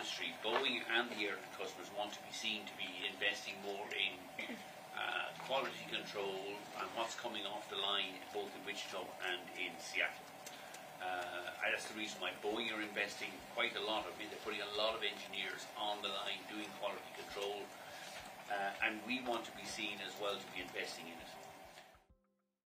industry, Boeing and the airline customers want to be seen to be investing more in quality control and what's coming off the line both in Wichita and in Seattle. That's the reason why Boeing are investing quite a lot. They're putting a lot of engineers on the line doing quality control, and we want to be seen as well to be investing in it.